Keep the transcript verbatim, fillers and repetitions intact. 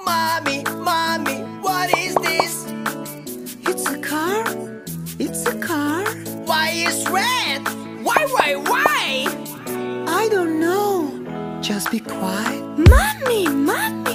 Mommy, mommy, what is this? It's a car. It's a car. Why is red? Why, why, why? I don't know. Just be quiet. Mommy, mommy.